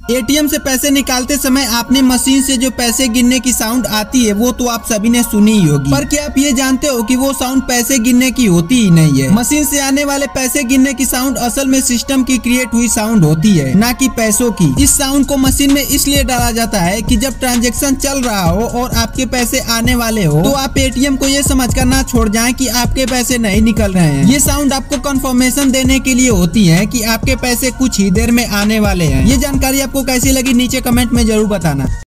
ATM से पैसे निकालते समय आपने मशीन से जो पैसे गिनने की साउंड आती है वो तो आप सभी ने सुनी ही होगी, पर क्या आप ये जानते हो कि वो साउंड पैसे गिनने की होती ही नहीं है। मशीन से आने वाले पैसे गिनने की साउंड असल में सिस्टम की क्रिएट हुई साउंड होती है, ना कि पैसों की। इस साउंड को मशीन में इसलिए डाला जाता है कि जब ट्रांजेक्शन चल रहा हो और आपके पैसे आने वाले हो तो आप एटीएम को ये समझकर ना छोड़ जाएं कि आपके पैसे नहीं निकल रहे हैं। ये साउंड आपको कंफर्मेशन देने के लिए होती है कि आपके पैसे कुछ ही देर में आने वाले हैं। ये जानकारी आपको कैसी लगी नीचे कमेंट में जरूर बताना।